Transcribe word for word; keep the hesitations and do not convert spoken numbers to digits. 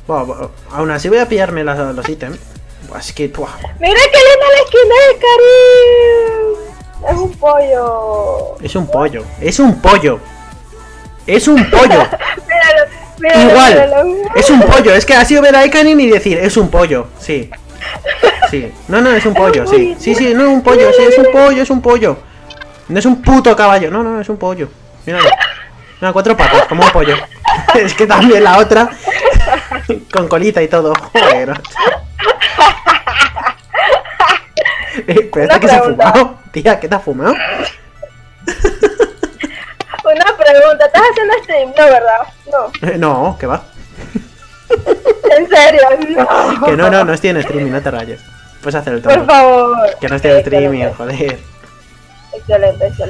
Buah, buah, aún así voy a pillarme las- los ítems. Buah, es que... buah. ¡Mira qué linda la skin de Karim! Es un pollo. Es un pollo. Es un pollo. Es un pollo. Míralo, míralo, Igual. míralo. Es un pollo. Es que ha sido ver a Ekanin y decir, es un pollo. Sí. Sí. No, no, es un pollo, sí. Sí, sí, no es un pollo, sí, es un pollo, es un pollo. No es un puto caballo. No, no, es un pollo. Míralo. Mira, cuatro patas, como un pollo. Es que también la otra. Con colita y todo. Joder. Eh, pero Una esta que se ha pregunta. fumado. Tía, ¿qué te has fumado? Una pregunta, ¿estás haciendo stream? No, ¿verdad? No. Eh, no, que va. En serio, no. Que no, no, no estoy en streaming, no te rayes. Puedes hacer el Por tonto. favor. Que no estoy en streaming, Excelente, joder. excelente, excelente.